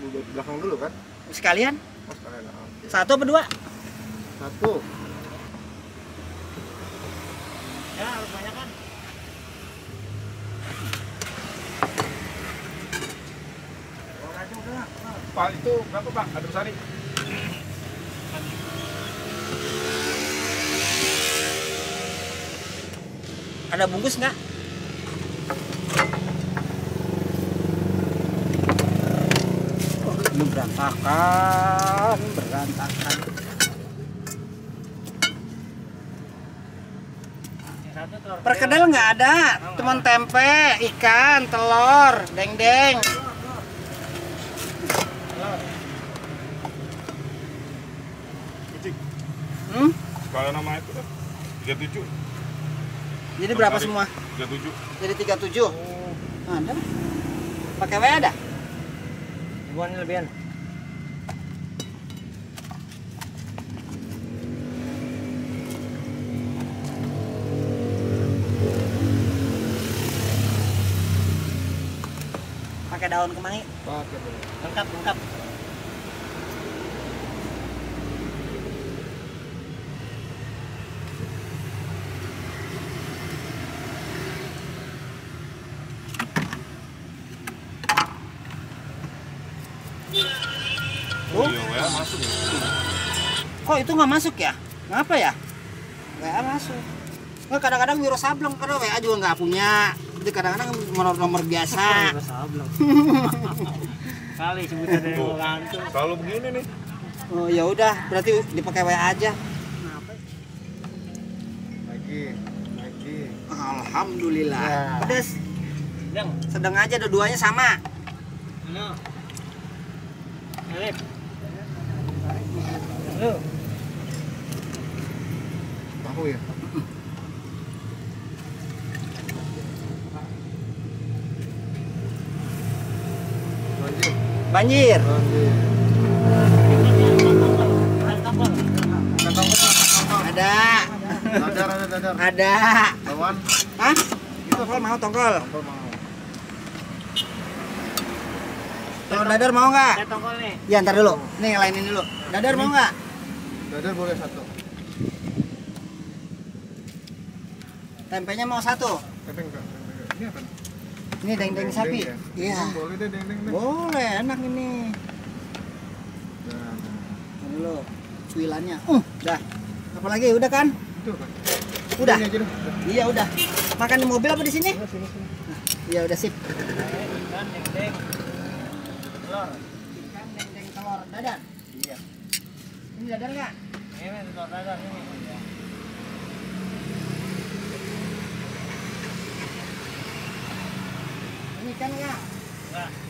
di belakang dulu kan? Sekalian? Oh, sekalian. Okay. Satu apa dua? Satu. Ya, harus banyak kan? Pak, itu berapa Pak? Adem sari. Ada bungkus nggak? Oh, ini berantakan, berantakan. Perkedel nggak ada, cuman tempe, ikan, telur, deng-deng. Kalau nama itu 37. Jadi berapa semua? 37. Jadi 37. Oh. Ada. Pakai W ada? Ribuan lebihan. Pakai daun kemangi. Pakai. Lengkap, lengkap. Oh iya, WA masuk ya. Kok itu nggak masuk ya? Ngapa ya? WA masuk. Nggak, kadang-kadang Wiro Sableng, karena WA juga nggak punya. Jadi kadang-kadang nomor biasa. Wiro Sableng. Kali sebutan dari orang tuh. Kalau begini nih. Oh ya udah, berarti dipakai WA aja. Kenapa? Lagi. Alhamdulillah. Ya. Pedes. Yang. Sedang aja, dua-duanya sama. Halo. Alif. Halo. Tahu ya. Banjir. Ada. Dadar. Ada. Lawan. Hah? Tongkol mau, tongkol. Apa mau? Telur dadar mau nggak? Saya tongkol nih. Ya ntar dulu. Nih lainin dulu. Dadar mau nggak? Dadar boleh satu. Tempenya mau satu. Tapi enggak. Ini apa? Ini deng-deng sapi. ya? Iya. Boleh deh deng-deng deh. Boleh, enak ini. Nah, Ntar dulu. Cuilannya. Dah. Apalagi udah kan? itu kan. Udah. Ini aja deh. Iya udah. Makan di mobil apa di sini? Sini. Iya udah sip. Ikan deng-deng. Telur. Ikan deng-deng telur dadar. Iya. Ini dadar nggak? Ini telur dadar ini. Ini ikan nggak? Enggak.